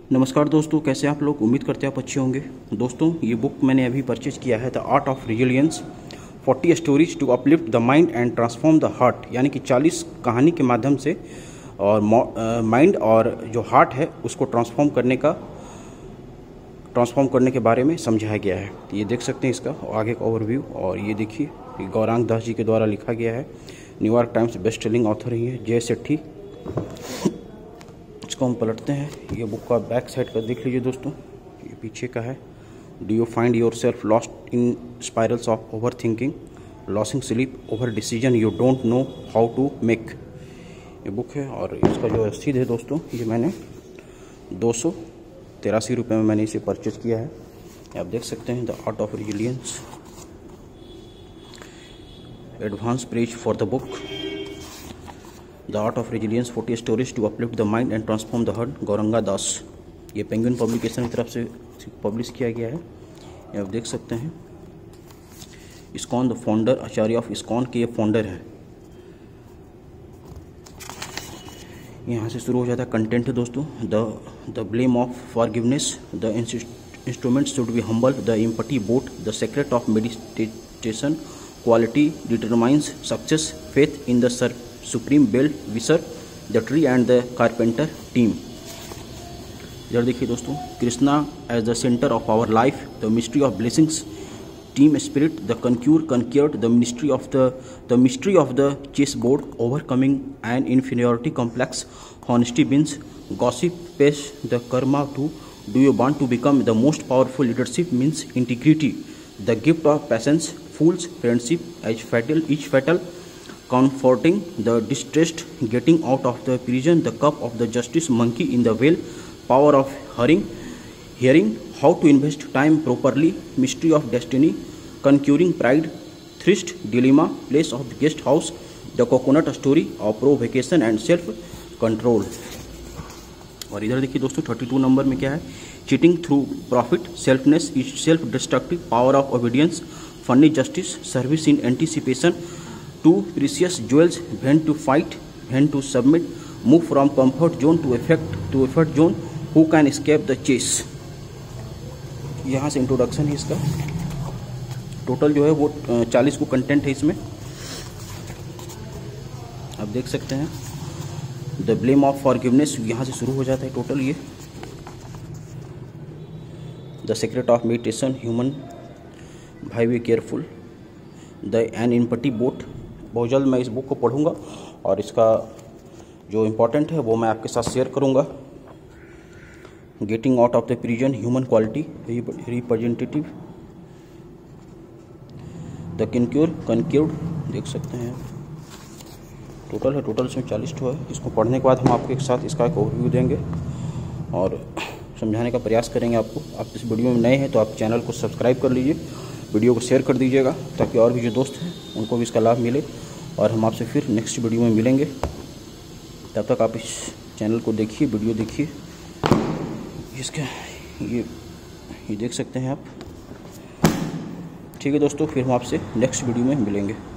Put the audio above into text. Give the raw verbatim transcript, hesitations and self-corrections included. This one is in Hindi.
नमस्कार दोस्तों, कैसे आप लोग? उम्मीद करते हैं आप अच्छे होंगे। दोस्तों, ये बुक मैंने अभी परचेज किया है, the art of resilience, forty stories to uplift the mind and transform the heart. यानी कि चालीस कहानी के माध्यम से और माइंड और जो हार्ट है उसको ट्रांसफॉर्म करने का ट्रांसफॉर्म करने के बारे में समझाया गया है। तो ये देख सकते हैं इसका आगे का ओवरव्यू। और ये देखिए, ये गौरांग दास जी के द्वारा लिखा गया है। New York Times best selling author ही है जय सेठी। इसको हम पलटते हैं। ये बुक का बैक साइड का देख लीजिए दोस्तों, ये पीछे का है। Do you find yourself lost in spirals of overthinking, losing sleep over decision you don't know how to make, ये बुक है। और इसका जो रसीद है दोस्तों, ये मैंने दो सौ तिरासी रुपये में मैंने इसे परचेज किया है। आप देख सकते हैं, the art of resilience, advance page for the book, the art of resilience, forty stories to uplift the mind and transform the heart, Gauranga Das. ये पेंगुइन पब्लिकेशन की तरफ से पब्लिश किया गया है। ये आप देख सकते हैं। ISKCON the founder, acharya of ISKCON के ये फाउंडर है। यहाँ से शुरू हो जाता है कंटेंट है दोस्तों। The the blame of forgiveness, the instrument should be humble, the empty boat, the secret of meditation, quality determines success, faith in the sir supreme बेल्ट wisher, the tree and the carpenter team. इधर देखिए दोस्तों, Krishna as the centre of our life, the mystery of blessings, team spirit, the conquer conquered, the mystery of the the mystery of the chess board, overcoming an inferiority complex, honesty wins, gossip pays, the karma two, do you want to become the most powerful leadership means integrity, the gift of patience, fools, friendship as fatal each fatal, comforting the distressed, getting out of the prison, the cup of the justice, monkey in the well, power of hearing, hearing, how to invest time properly, mystery of destiny, conquering pride, thirst, dilemma, place of the guest house, the coconut story of provocation and self control। और इधर देखिए दोस्तों, थर्टी टू नंबर में क्या है? Cheating through profit, selfness is self destructive, power of obedience, funny justice, service in anticipation, two precious jewels, when to fight, when to submit, move from comfort zone to effect to effort zone, who can escape the chase। यहाँ से इंट्रोडक्शन है इसका। टोटल जो है वो चालीस को कंटेंट है इसमें, आप देख सकते हैं। द ब्लेम ऑफ फॉरगिवनेस यहाँ से शुरू हो जाता है टोटल ये। The secret of meditation, human by way careful, the an empty boat. बहुत जल्द मैं इस बुक को पढ़ूंगा और इसका जो इम्पोर्टेंट है वो मैं आपके साथ शेयर करूंगा। Getting out of the prison, human quality, representative, the conquer conquered, देख सकते हैं। टोटल है टोटल इसमें चालीस ठो है। इसको पढ़ने के बाद हम आपके साथ इसका एक ओवरव्यू देंगे और समझाने का प्रयास करेंगे आपको। आप इस वीडियो में नए हैं तो आप चैनल को सब्सक्राइब कर लीजिए, वीडियो को शेयर कर दीजिएगा ताकि और भी जो दोस्त हैं उनको भी इसका लाभ मिले। और हम आपसे फिर नेक्स्ट वीडियो में मिलेंगे। तब तक आप इस चैनल को देखिए, वीडियो देखिए। इसका ये ये देख सकते हैं आप। ठीक है दोस्तों, फिर हम आपसे नेक्स्ट वीडियो में मिलेंगे।